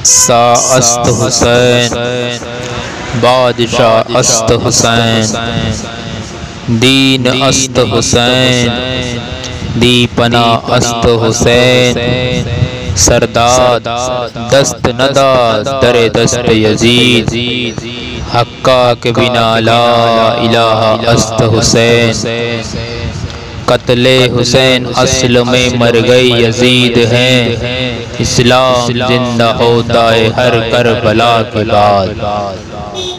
सा अस्त हुसैन बादशाह अस्त हुसैन, दीन अस्त हुसैन दीपना अस्त हुसैन, सरदार दस्त नदा दरे दस्त यजीद, हक्का के बिना ला इलाहा अस्त हुसैन। कत्ले हुसैन असल में मर गई यजीद हैं, इस्लाम जिंदा होता है हर करबला के बाद।